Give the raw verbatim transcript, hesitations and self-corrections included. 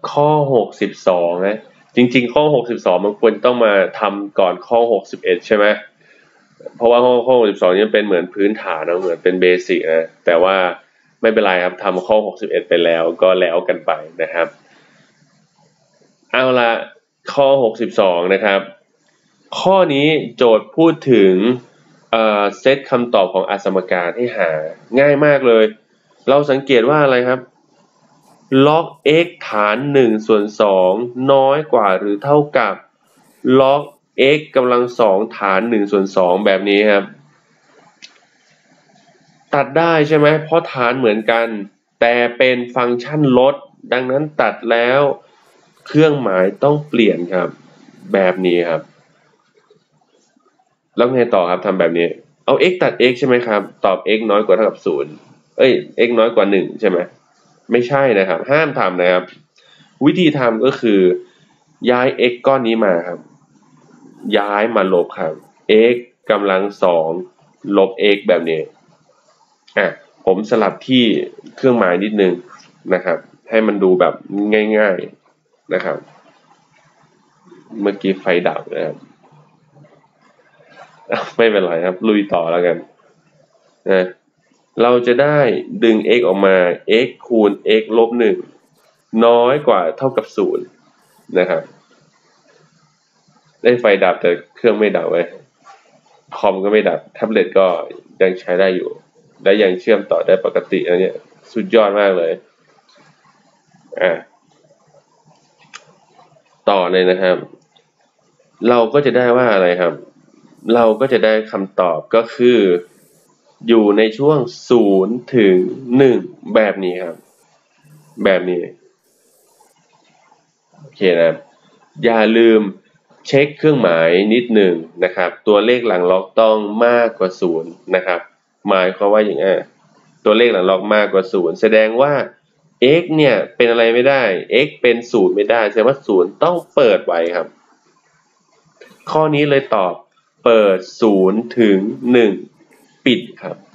ข้อหกสิบสองนะจริงๆข้อหกสิบสองมันควรต้องมาทำก่อนข้อหกสิบเอ็ดใช่ไหมเพราะว่าข้อข้อหกสิบสองนี่เป็นเหมือนพื้นฐานนะเหมือนเป็นเบสิกนะแต่ว่าไม่เป็นไรครับทำข้อหกสิบเอ็ดไปแล้วก็แล้วกันไปนะครับเอาละข้อหกสิบสองนะครับข้อนี้โจทย์พูดถึงเอ่อเซตคำตอบของอสมการให้หาง่ายมากเลยเราสังเกตว่าอะไรครับlog x ฐานหนึ่งส่วนสองน้อยกว่าหรือเท่ากับ log x กำลังสองฐานหนึ่งส่วนสองแบบนี้ครับตัดได้ใช่ไหมเพราะฐานเหมือนกันแต่เป็นฟังก์ชันลดดังนั้นตัดแล้วเครื่องหมายต้องเปลี่ยนครับแบบนี้ครับแล้วไงต่อครับทำแบบนี้เอา x ตัด x ใช่ไหมครับตอบ x น้อยกว่าเท่ากับศูนย์เอ้ย x น้อยกว่าหนึ่งใช่ไหมไม่ใช่นะครับห้ามทำนะครับวิธีทำก็คือย้าย x ก้อนนี้มาครับย้ายมาลบครับ x กำลังสองลบ x แบบนี้อ่ะผมสลับที่เครื่องหมายนิดนึงนะครับให้มันดูแบบง่ายๆนะครับเมื่อกี้ไฟดับนะครับไม่เป็นไรครับลุยต่อแล้วกันนะเราจะได้ดึง x ออกมา x คูณ x ลบหนึ่งน้อยกว่าเท่ากับศูนย์นะครับได้ไฟดับแต่เครื่องไม่ดับไว้คอมก็ไม่ดับแท็บเล็ตก็ยังใช้ได้อยู่และยังเชื่อมต่อได้ปกตินะเนี่ยสุดยอดมากเลยอ่ะต่อเลยนะครับเราก็จะได้ว่าอะไรครับเราก็จะได้คำตอบก็คืออยู่ในช่วงศูนย์ถึงหนึ่งแบบนี้ครับแบบนี้โอเคนะอย่าลืมเช็คเครื่องหมายนิดหนึ่งนะครับตัวเลขหลังล็อกต้องมากกว่าศูนย์นะครับหมายความว่าอย่างไรตัวเลขหลังล็อกมากกว่าศูนย์แสดงว่า x เนี่ยเป็นอะไรไม่ได้ x เป็นศูนย์ไม่ได้แสดงว่าศูนย์ต้องเปิดไว้ครับข้อนี้เลยตอบเปิดศูนย์ถึงหนึ่งปิดครับ